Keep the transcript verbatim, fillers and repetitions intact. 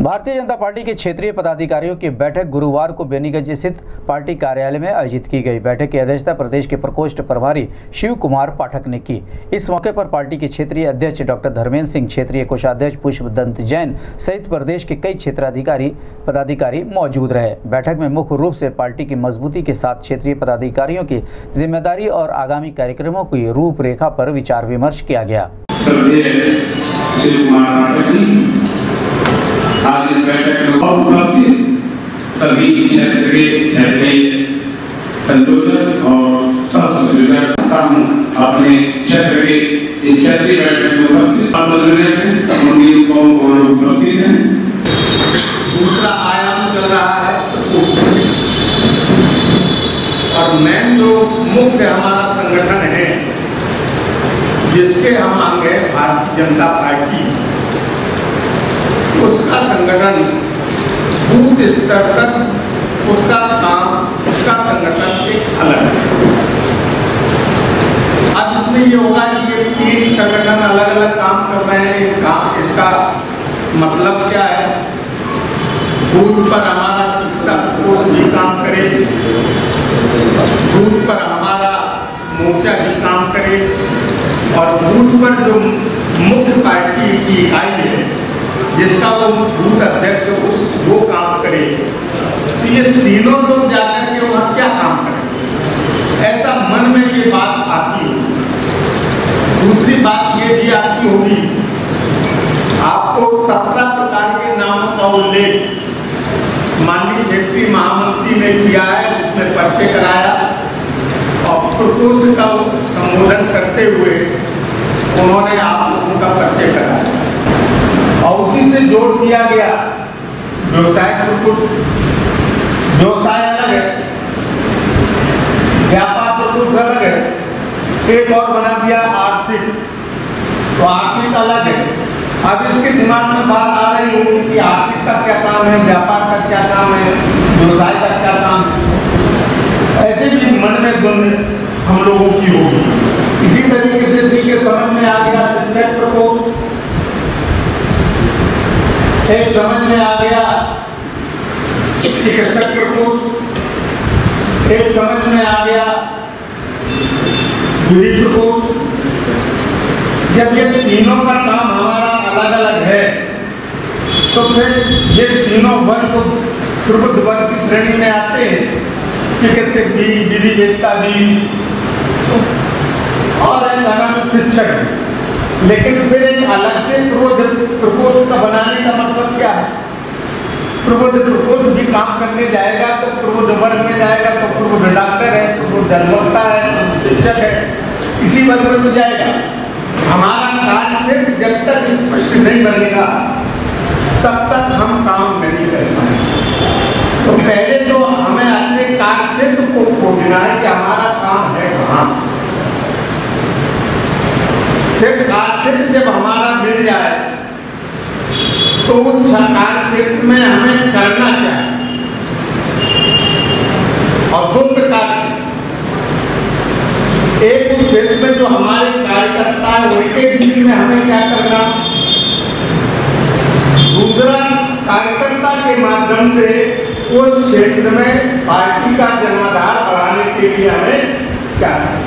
Bharatiya Janata party के क्षेत्रीय पदाधिकारियों की बैठक गुरुवार को बेनीगंज स्थित पार्टी कार्यालय में आयोजित की गई। बैठक की अध्यक्षता प्रदेश के प्रकोष्ठ प्रभारी शिव कुमार पाठक ने की। इस मौके पर पार्टी के क्षेत्रीय अध्यक्ष डॉक्टर धर्मेंद्र सिंह, क्षेत्रीय कोषाध्यक्ष पुष्पदंत जैन सहित प्रदेश के कई क्षेत्राधिकारी पदाधिकारी मौजूद रहे। बैठक में मुख्य रूप से पार्टी की मजबूती के साथ क्षेत्रीय पदाधिकारियों की जिम्मेदारी और आगामी कार्यक्रमों की रूपरेखा पर विचार विमर्श किया गया। आज इस बैठक में उपस्थित सभी क्षेत्र के क्षेत्रीय संयोजक और सह संयोजक अपने क्षेत्र के इस क्षेत्रीय बैठक में उपस्थित उनकी कौन कौन उपस्थित हैं। दूसरा आयाम चल रहा है और मेन जो मुख्य हमारा संगठन है जिसके हम अंग है भारतीय जनता पार्टी, उसका संगठन बूथ स्तर तक उसका काम उसका संगठन एक अलग है। अब इसमें ये होगा कि ये तीन संगठन अलग अलग काम कर रहे हैं। काम इसका मतलब क्या है? बूथ पर हमारा चिकित्सा कोष भी काम करे, बूथ पर हमारा मोर्चा भी काम करे और बूथ पर जो मुख्य पार्टी की इकाई है जिसका वो बूथ अध्यक्ष उस वो काम करे। तो ये तीनों लोग जाकर के वहाँ क्या काम करें, ऐसा मन में ये बात आती है। दूसरी बात ये भी आती होगी, आपको सत्रह प्रकार के नामों का उल्लेख माननीय क्षेत्रीय महामंत्री ने किया है, जिसमें पर्चे कराया और प्रकोष्ठ का संबोधन करते हुए उन्होंने आप लोगों का पर्चे कराया और उसी से जोड़ दिया गया व्यवसाय प्रकोष्ठ। व्यवसाय अलग है, व्यापार प्रकोष्ठ अलग है, एक और बना दिया आर्थिक, तो आर्थिक अलग है। अब इसके दिमाग में बात आ रही होगी कि आर्थिक का क्या काम है, व्यापार का क्या काम है, व्यवसाय का क्या काम है। ऐसे भी मन में द्वंद हम लोगों की होगी। इसी तरीके से ठीक है, समझ में आ गया शिक्षक प्रकोष्ठ, एक समझ में आ गया चिकित्सक प्रकोष्ठ, एक समझ में आ गया विधि प्रकोष्ठ। जब ये तीनों का काम हमारा अलग अलग है तो फिर ये तीनों वर्ग प्रबुद्ध वर्ग की श्रेणी में आते हैं, चिकित्सक भी, विधि वेत्ता भी और एक नाम शिक्षक। लेकिन फिर एक अलग से प्रबुद्ध प्रकोष्ठ का बनाने का मतलब क्या है? प्रबुद्ध प्रकोष्ठ भी काम करने जाएगा तो प्रबुद्ध वर्ग में जाएगा तो प्रबुद्ध डॉक्टर है, प्रबुद्ध अधिवक्ता है, प्रबुद्ध शिक्षक है, इसी वर्ग में तो जाएगा। हमारा कार्य क्षेत्र जब तक स्पष्ट नहीं बनेगा तब तक हम काम नहीं कर पाएंगे। तो पहले तो हमें अपने कार्य क्षेत्र को खोजना है कि हमारा काम है कहाँ। फिर कार्य क्षेत्र जब हमारा मिल जाए तो उस कार्य क्षेत्र में हमें करना क्या है। और दो प्रकार से, एक क्षेत्र में जो हमारे कार्यकर्ता है उनके बीच में हमें क्या करना, दूसरा कार्यकर्ता के माध्यम से उस क्षेत्र में पार्टी का जनाधार बढ़ाने के लिए हमें क्या करना।